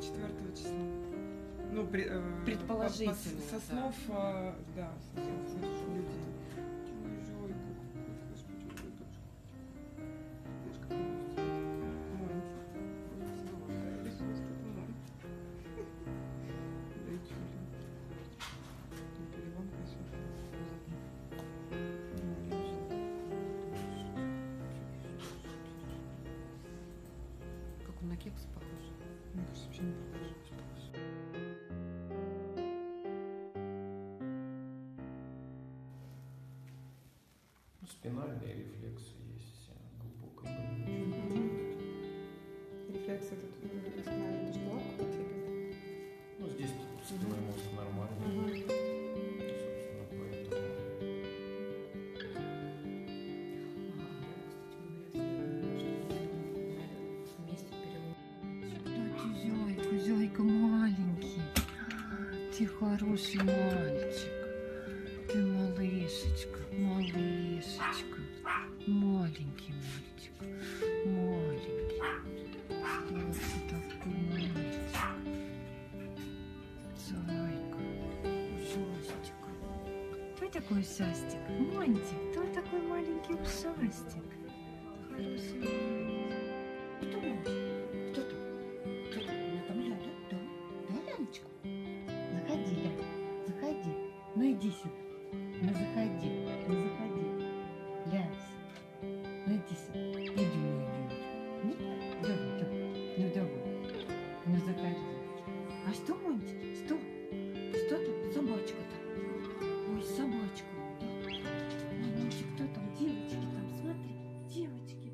4 числа. Ну, предположительно. Со слов, да, со слов людей. Как он на кекс похож? Мне кажется, вообще не похож. Спинальные рефлексы есть, глубокая. Рефлекс этот спинальный, что лапка подтягивает? Ну, здесь спинной мозг нормальный. Собственно, поэтому... Зойка маленький. Ты хороший мальчик. Ты малышечка, малышечка. Маленький мальчик. Маленький. Вот ты такой мальчик. Зайка. Ушастик. Кто такой ушастик? Монти. Кто такой маленький ушастик? Хороший мальчик. Кто Монти? Кто там? Кто там? Она там Ляля? Да? Да, Лялечка? Заходи, Ляля. Заходи. Ну иди сюда. Ну заходи. Ну заходи. Ляся. Ну иди сюда. Иди, ну иди. Ну давай, давай. Ну давай. Ну заходи. А что, Монти? Что? Что там? Собачка-то. Ой, собачка. Да. Монти, кто там? Девочки там, смотри. Девочки.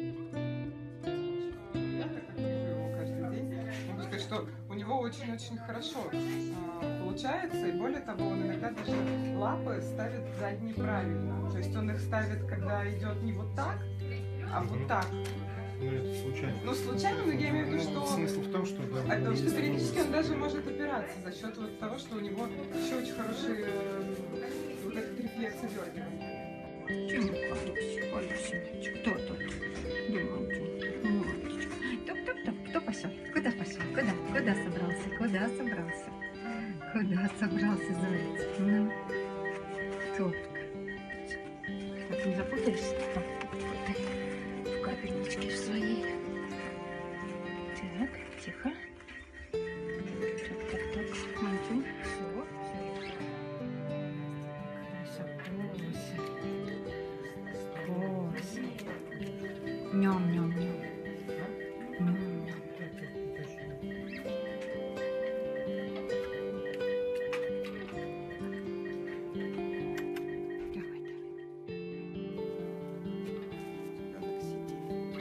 Я так как вижу его каждый день, могу сказать, что у него очень-очень хорошо получается, и более того, он иногда даже лапы ставит задние правильно. То есть он их ставит, когда идет не вот так, а вот так. Ну, это случайно. Ну, случайно, но я имею в виду, что... Смысл в том, что... Да, что периодически он даже может опираться за счет вот того, что у него еще очень хороший вот этот рефлекс дергивания. Чем хороший мальчик? Кто тут? Мальчик. Топ-топ-топ. Кто пошел? Куда пошел? Куда собрался? Куда собрался? Куда собрался, заяц? Ну, топка. Так, не запутаешься? В капельничке в своей. Так, тихо. Так. Монти. Все. Хорошо. Ням-ням-ням. Ням-ням. Давай. Ребенок сидит.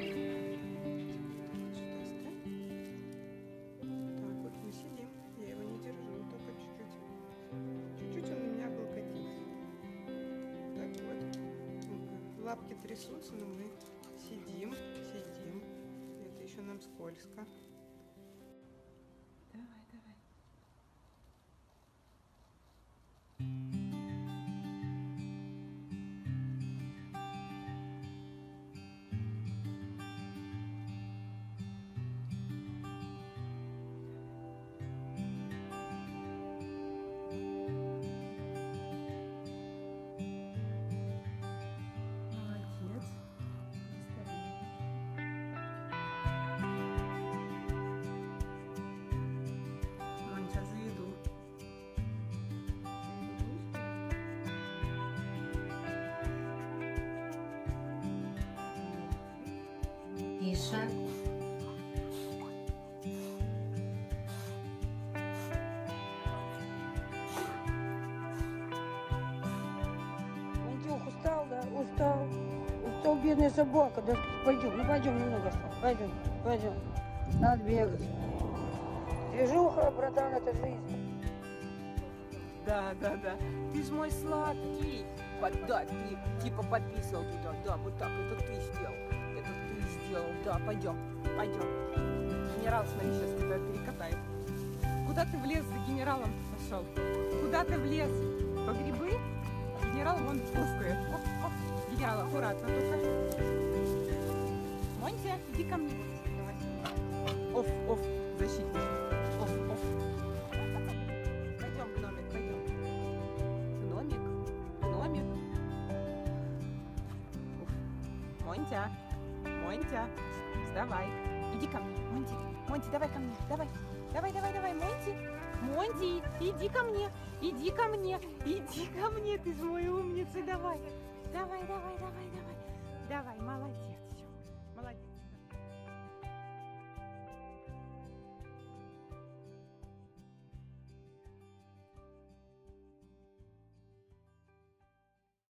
Сюда ставь. Так вот мы сидим. Я его не держу, только чуть-чуть. Чуть-чуть он у меня облокотится. Так вот. Лапки трясутся, но мы сидим. Это еще нам скользко. Давай. Молодец. Монти, за еду. Тише. Монтюх, устал, да? Устал, бедная собака. Да пойдем, пойдем немного. Пойдем. Надо бегать. Движуха, братан, это жизнь. Да. Ты ж мой сладкий. Да, ты типа подписывал туда. Да, вот так. Это ты сделал. Да, пойдем. Генерал, смотри, сейчас тебя перекатает. Куда ты в лес за генералом пошел? Куда ты в лес? По грибы? Генерал вон пускает. Генерал, аккуратно только. Монти, иди ко мне. Давай. Оф, защитник. Монтя, Монтя, вставай. Иди ко мне, Монти. Монти, давай ко мне, давай. Давай, Монти. Монти, иди ко мне, иди ко мне, иди ко мне, ты же мой умница, давай. Давай.